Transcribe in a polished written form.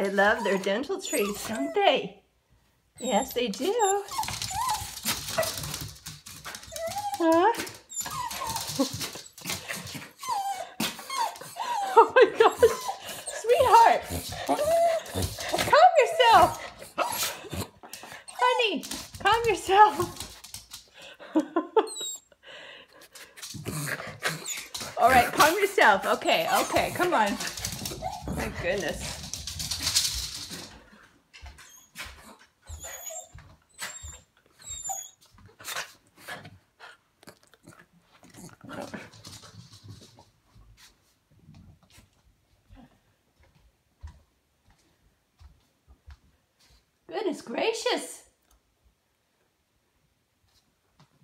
They love their dental treats, don't they? Yes, they do. Huh? Oh my gosh, sweetheart, calm yourself. Honey, calm yourself. All right, calm yourself. Okay, okay, come on. My goodness. Goodness gracious.